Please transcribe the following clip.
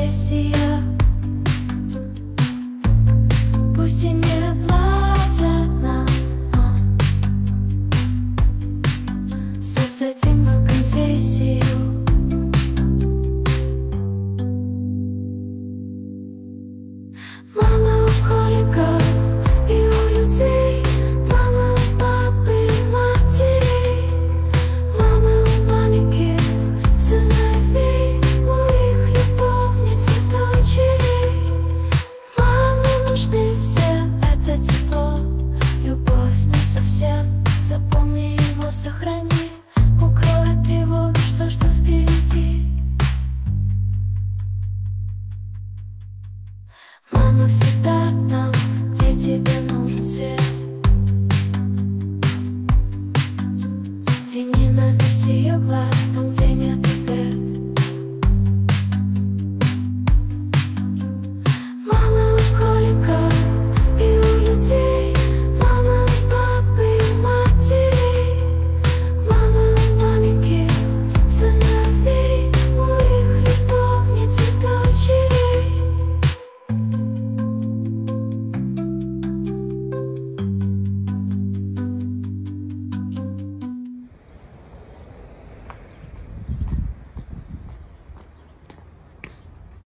конфессия. Пусть и не платят нам, создадим мы конфессию. Мама у кроликов и у людей, мама у папы и матерей, мамы у маленьких сыновей, у их любовниц и дочерей. Мамы нужны всем, это тепло, любовь насовсем. Запомни его, сохрани, укрой от тревоги, что ждет впереди. Мама всегда там, где тебе нужен свет. Ты не навесь ее глаз, там, где нет